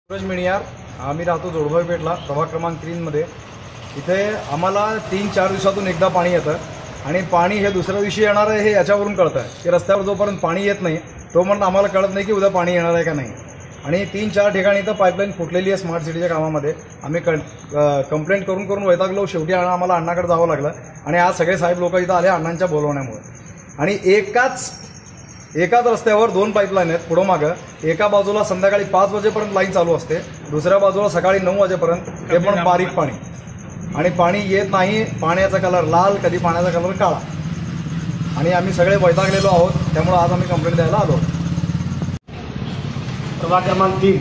सूरज मिणियार, आम्ही राहतो जोडभाईपेठला प्रभाग क्रमांक 3 मध्ये। इथे आम्हाला 3-4 दिवसातून एकदा पाणी येतं आणि पाणी हे दुसऱ्या दिवशी येणार आहे हे याच्यावरून कळतं की रस्त्यावर जोपर्यंत पाणी येत नाही तोपर्यंत आम्हाला कळत नाही की उद्या पाणी येणार आहे का नाही। आणि 3-4 ठिकाणी इथं पाईपलाईन फुटलेली आहे स्मार्ट सिटीच्या कामामध्ये। आम्ही कंप्लेंट करून वैतागलो, शेवटी आम्हाला अण्णाकडे जावं लागलं आणि आज सगळे साहेब लोक इथं आले अण्णांच्या बोलवण्यामुळे। आणि एकाच रस्त्यावर 2 पाईपलाईन आहेत पुढं मागं। एका बाजूला संध्याकाळी 5 वाजेपर्यंत लाईन चालू असते, दुसऱ्या बाजूला सकाळी 9 वाजेपर्यंत, ते पण बारीक पाणी। आणि पाणी येत नाही, पाण्याचा कलर लाल, कधी पाण्याचा कलर काळा। आणि आम्ही सगळे वैतागलेलो आहोत, त्यामुळे आज आम्ही कंप्लेंट द्यायला आलो। प्रभाग क्रमांक 3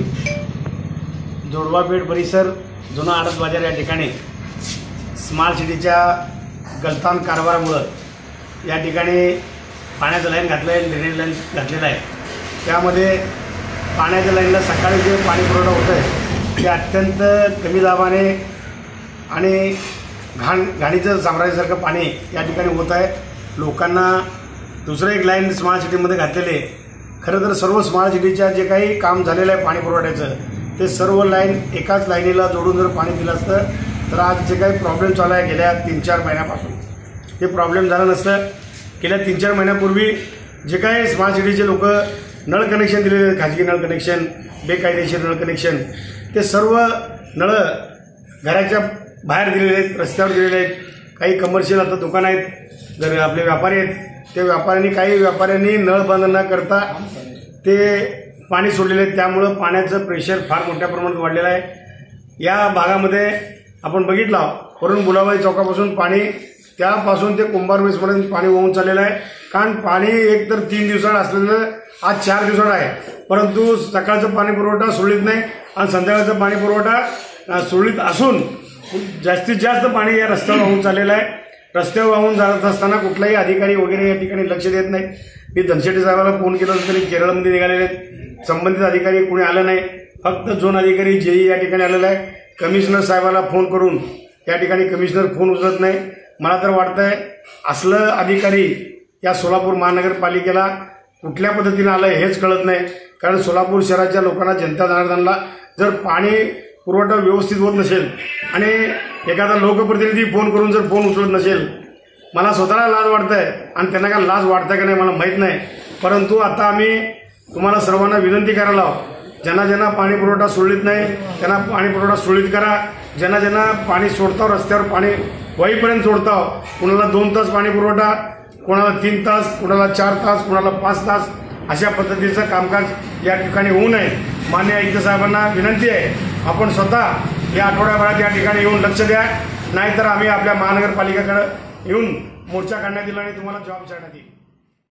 जोडवापेठ परिसर जुना आडत बाजार या ठिकाणी स्मार्ट सिटीच्या गलतान कारभारामुळे या ठिकाणी पाण्याचं लाईन घातलं आहे, ड्रेनेज लाईन घातलेलं आहे। त्यामध्ये पाण्याच्या लाईनला सकाळी जे पाणी पुरवठा होत आहे ते अत्यंत कमी दाबाने आणि घाणीचं साम्राज्यासारखं पाणी या ठिकाणी होत आहे। लोकांना दुसरं एक लाईन स्मार्ट सिटीमध्ये घातलेले। खरं तर सर्व स्मार्ट सिटीच्या जे काही काम झालेलं आहे पाणी पुरवठ्याचं ते सर्व लाईन एकाच लाईनीला जोडून जर पाणी दिलं असतं तर आज जे काही प्रॉब्लेम चालू आहे गेल्या 3-4 महिन्यापासून ते प्रॉब्लेम झालं नसतं। गेल्या 3-4 महिन्यापूर्वी जे काही स्मार्ट सिटीचे लोक नळ कनेक्शन दिलेले, खाजगी नळ कनेक्शन, बेकायदेशीर नळ कनेक्शन, ते सर्व नळं घराच्या बाहेर दिलेले आहेत, रस्त्यावर दिलेले आहेत। काही कमर्शियल आता दुकानं आहेत, जर आपले व्यापारी आहेत, ते व्यापाऱ्यांनी काही व्यापाऱ्यांनी नळ बंद न करता ते पाणी सोडलेले आहेत। त्यामुळं पाण्याचं प्रेशर फार मोठ्या प्रमाणात वाढलेलं आहे। या भागामध्ये आपण बघितलं वरून बुलाबाई चौकापासून पाणी त्यापासून ते कुंभारवेसपर्यंत पाणी वाहून चाललेलं आहे। कारण पाणी एक तर 3 दिवसाड असलेलं आज 4 दिवसाड आहे, परंतु सकाळचं पाणी पुरवठा सुरळीत नाही आणि संध्याकाळचं पाणी पुरवठा सुरळीत असून जास्तीत जास्त पाणी या रस्त्यावर वाहून चाललेलं आहे। रस्त्यावर वाहून जात असताना कुठलाही अधिकारी वगैरे या ठिकाणी लक्ष देत नाही। मी धनशेट्टी साहेबांना फोन केला तरी केरळमध्ये निघालेले आहेत, संबंधित अधिकारी कोणी आलं नाही। फक्त झोन अधिकारी जेई या ठिकाणी आलेला आहे। कमिशनर साहेबाला फोन करून या ठिकाणी कमिशनर फोन उचलत नाही। मला तर वाटतंय असलं अधिकारी या सोलापूर महानगरपालिकेला कुठल्या पद्धतीने आलं हेच कळत नाही। कारण सोलापूर शहराच्या लोकांना, जनता जनार्दनाला जर पाणी पुरवठा व्यवस्थित होत नसेल आणि एखादा लोकप्रतिनिधी फोन करून जर फोन उचलत नसेल, मला स्वतःला लाज वाटतंय आणि त्यांना काय लाज वाटतं का नाही मला माहीत नाही। परंतु आता आम्ही तुम्हाला सर्वांना विनंती करायला आहोत, ज्यांना पाणी पुरवठा सुरळीत नाही त्यांना पाणी पुरवठा सुरळीत करा। ज्यांना पाणी सोडताव रस्त्यावर पाणी वहीपर्यंत सोडताव, कुणाला 2 तास पाणी पुरवठा, कोणाला 3 तास, कुणाला 4 तास, कुणाला 5 तास, अशा पद्धतीचं कामकाज या ठिकाणी होऊ नये। माननीय आयुक्त साहेबांना विनंती आहे, आपण स्वतः या आठवड्याभरात या ठिकाणी येऊन लक्ष द्या, नाहीतर आम्ही आपल्या महानगरपालिकेकडे येऊन मोर्चा काढण्यात येईल आणि तुम्हाला जबाब देण्यात येईल।